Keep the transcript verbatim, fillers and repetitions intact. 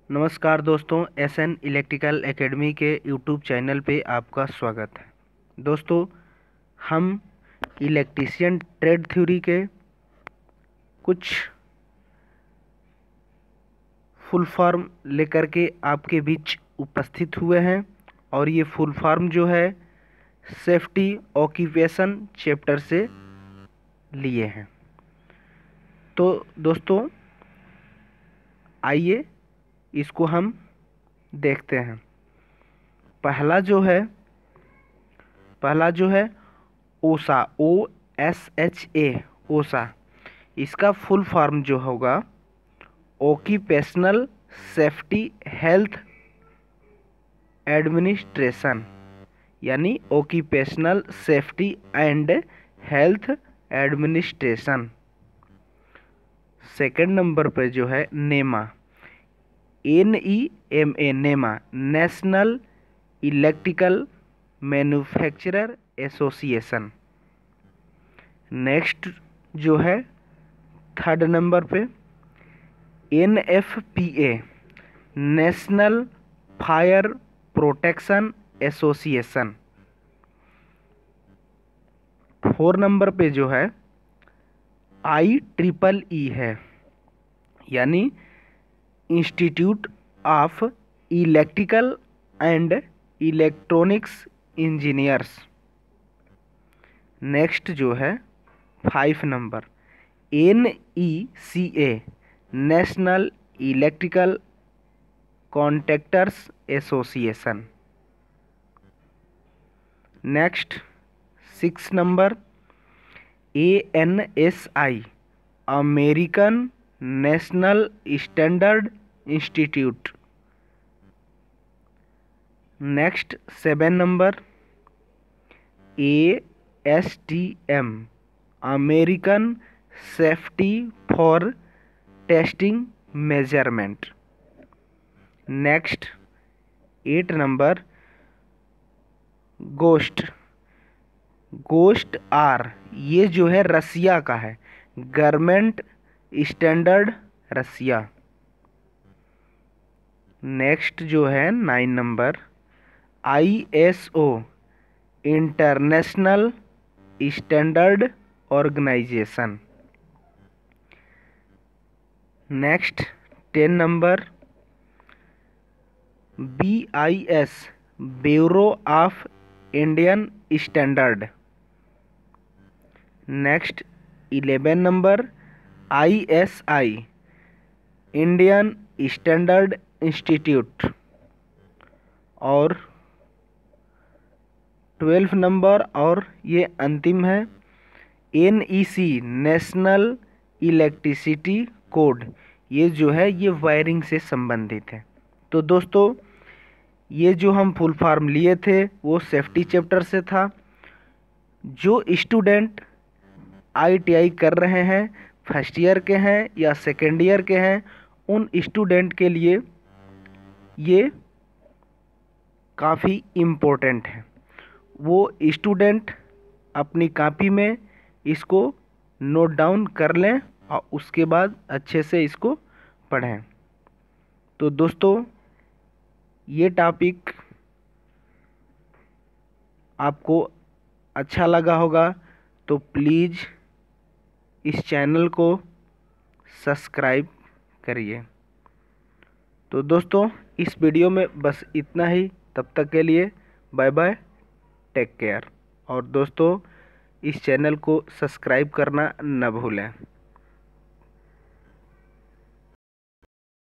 नमस्कार दोस्तों, S N electrical academy के यूट्यूब चैनल पे आपका स्वागत है। दोस्तों, हम इलेक्ट्रीशियन ट्रेड थ्योरी के कुछ फुल फॉर्म लेकर के आपके बीच उपस्थित हुए हैं और ये फुल फॉर्म जो है सेफ्टी ऑक्यूपेशन चैप्टर से लिए हैं। तो दोस्तों, आइए इसको हम देखते हैं। पहला जो है पहला जो है ओसा, ओ एस एच ए, ओसा। इसका फुल फॉर्म जो होगा ऑक्यूपेशनल सेफ्टी हेल्थ एडमिनिस्ट्रेशन, यानी occupational safety and health administration. Second number पे जो है NEMA, N E M A, NEMA, national electrical manufacturer association. Next जो है थर्ड नंबर पे N F P A, national fire protection association. Four number पे जो है आई ट्रिपल ई है, यानी institute of electrical and electronics engineers. Next जो है five number N E C A, national electrical contractors association. Next six number A N S I, American national standard institute. Next seven number A S T M, American safety for testing measurement. Next eight number GOST, GOST R, ये जो है रसिया का है, government standard रसिया। Next जो है nine number I S O, international standard organization. Next ten number B I S, bureau of Indian standard. Next eleven number I S I, Indian standard institute. और twelve number और ये अंतिम है N E C, national electricity code. ये जो है ये wiring से संबंधित है। तो दोस्तों, ये जो हम फुल फॉर्म लिए थे वो सेफ्टी चैप्टर से था। जो स्टूडेंट आई टी आई कर रहे हैं, फर्स्ट ईयर के हैं या सेकेंड ईयर के हैं, उन स्टूडेंट के लिए ये काफ़ी इम्पोर्टेंट है। वो स्टूडेंट अपनी कॉपी में इसको नोट डाउन कर लें और उसके बाद अच्छे से इसको पढ़ें। तो दोस्तों, ये टॉपिक आपको अच्छा लगा होगा तो प्लीज़ इस चैनल को सब्सक्राइब करिए। तो दोस्तों, इस वीडियो में बस इतना ही। तब तक के लिए बाय बाय, टेक केयर। और दोस्तों, इस चैनल को सब्सक्राइब करना न भूलें।